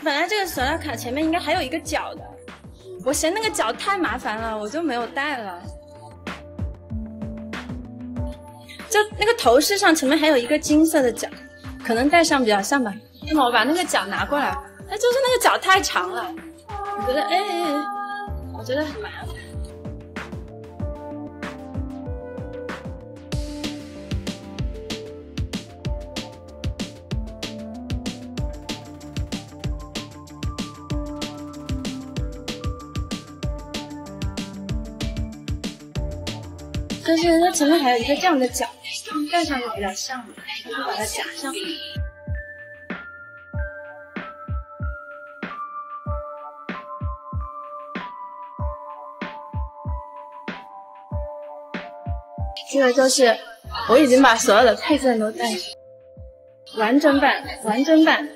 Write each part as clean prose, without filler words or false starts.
本来这个手拉卡前面应该还有一个角的，我嫌那个角太麻烦了，我就没有带了。就那个头饰上前面还有一个金色的角，可能戴上比较像吧。那么我把那个角拿过来，它就是那个角太长了，我觉得我觉得很麻烦。就是它前面还有一个这样的角，戴上就比较像了，就把它夹上。这个就是我已经把所有的配件都带上，完整版，完整版。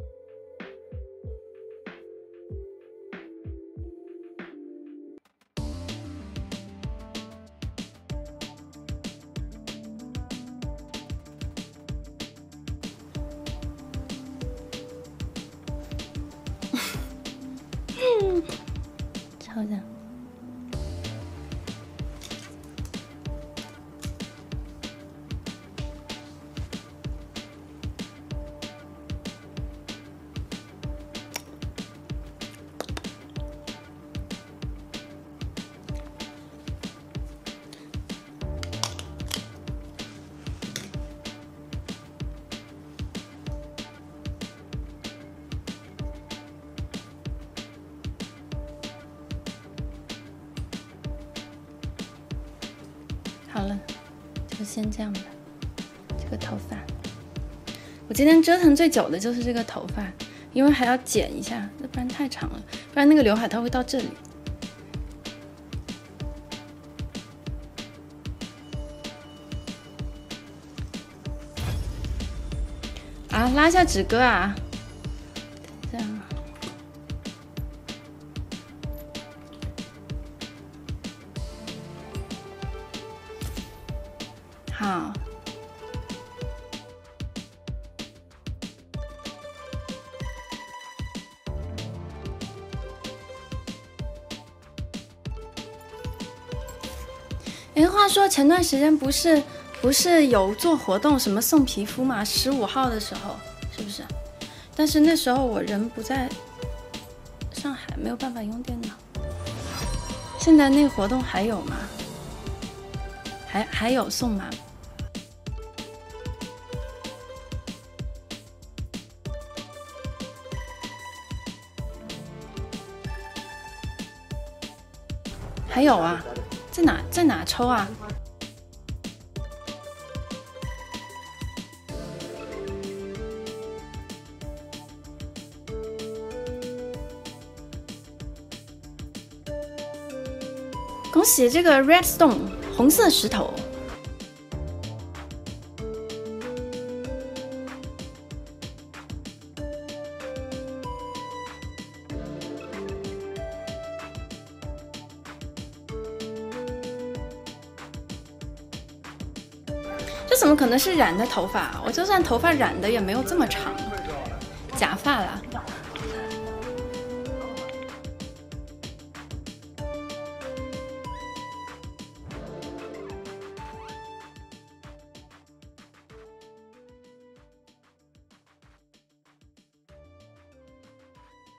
超的。好了，就先这样吧。这个头发，我今天折腾最久的就是这个头发，因为还要剪一下，要不然太长了，不然那个刘海它会到这里。啊，拉下纸哥啊！这样。好，哎，话说前段时间不是有做活动什么送皮肤嘛？15号的时候是不是？但是那时候我人不在上海，没有办法用电脑。现在那个活动还有吗？还有送吗？还有啊，在哪抽啊？恭喜这个 Redstone 红色石头。这怎么可能是染的头发？我就算头发染的也没有这么长，假发啦。